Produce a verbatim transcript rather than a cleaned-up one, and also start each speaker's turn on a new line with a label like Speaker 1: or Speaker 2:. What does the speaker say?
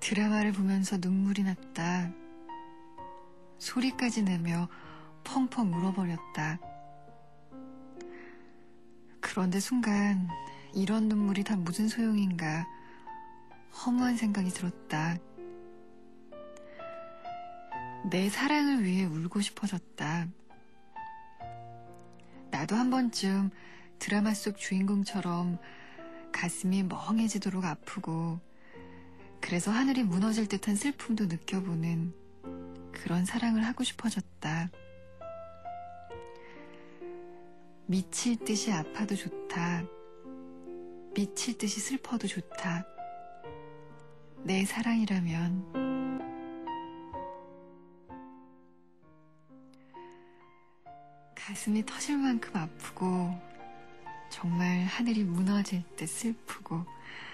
Speaker 1: 드라마를 보면서 눈물이 났다. 소리까지 내며 펑펑 울어버렸다. 그런데 순간 이런 눈물이 다 무슨 소용인가 허무한 생각이 들었다. 내 사랑을 위해 울고 싶어졌다. 나도 한 번쯤 드라마 속 주인공처럼 가슴이 멍해지도록 아프고 그래서 하늘이 무너질 듯한 슬픔도 느껴보는 그런 사랑을 하고 싶어졌다. 미칠 듯이 아파도 좋다. 미칠 듯이 슬퍼도 좋다. 내 사랑이라면. 가슴이 터질 만큼 아프고 정말 하늘이 무너질 듯 슬프고